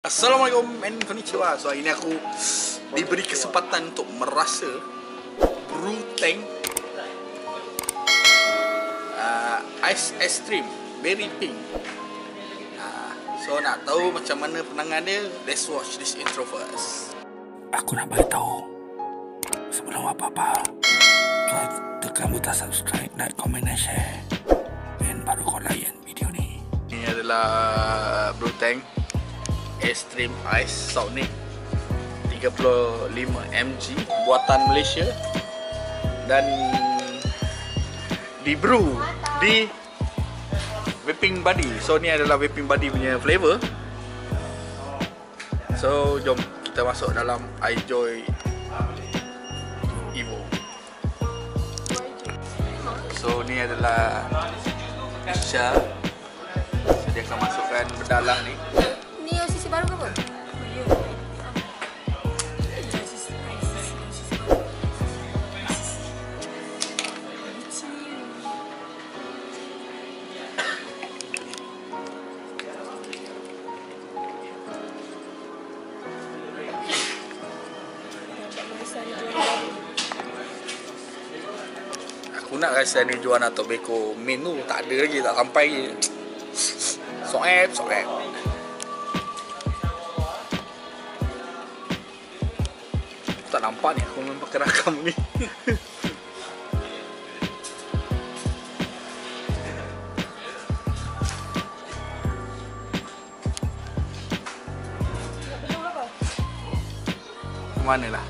Assalamualaikum and konnichiwa. So hari ni aku diberi kesempatan untuk merasa Bruteng ice cream berry pink. So nak tahu macam mana penangan dia, let's watch this intro first. Aku nak beritahu sebelum apa-apa, kau tekan butang subscribe, like, comment dan share, dan baru kau layan video ni. Ini adalah Bruteng Extreme Ice Salt ni 35 mg buatan Malaysia dan di brew di Vaping Buddy. So ni adalah Vaping Buddy punya flavor. So jom kita masuk dalam iJoy Evo. So ni adalah Syah. So dia akan masukkan bedalang ni. Ni OCC baru ke apa? Aku nak rasa ni jual atau beko main tu tak ada lagi, tak sampai lagi. Soep. Tak nampak ni aku memang pakai rakam ni. Mana lah?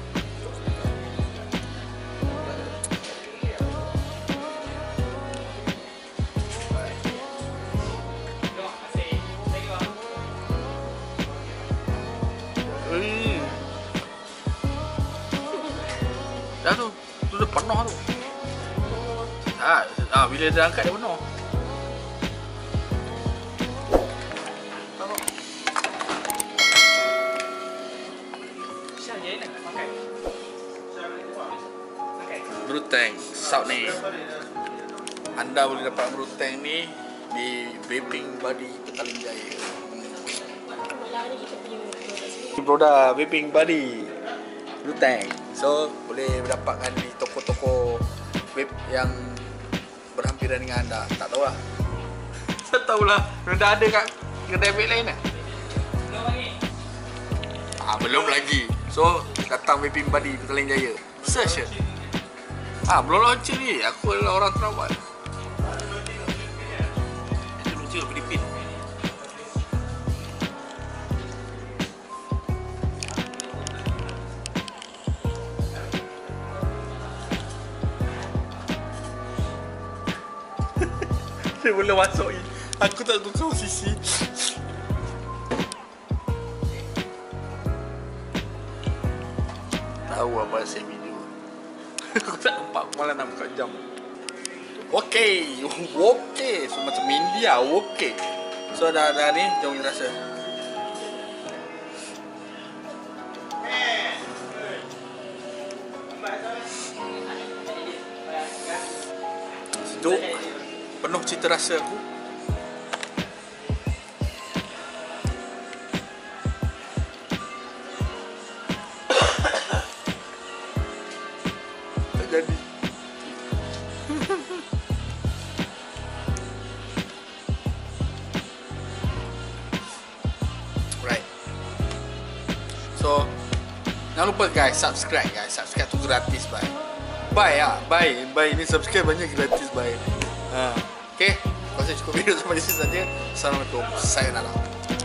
Dah tu dah penuh tu. Bila dah angkat dia penuh. Bruteng Salt ni, anda boleh dapat Bruteng ni di Vaping Buddy Petaling Jaya. Produk Vaping Buddy Bruteng, so boleh mendapatkan di toko-toko vape yang berhampiran dengan anda. Tak tahu lah. Saya tahu lah, dah ada kat kedai vape lain lah. Belum lagi. So datang Vaping Buddy Petaling Jaya, search je. Belum launcher ni. Aku adalah orang terawal. Itu launcher Filipin. Dia boleh masuk ni. Aku tak tukar sisi. Tahu apa saya video. Aku tak nampak, malah nak buka jam. Okey. So macam India, okey. So dah ni, jom kita rasa. Sejuk, penuh cita rasa aku. Jadi right. So jangan lupa guys, subscribe tu gratis. Bye ini subscribe banyak gratis. Okay, kalau saya cukup video sampai di sini saja. Assalamualaikum, sayonara.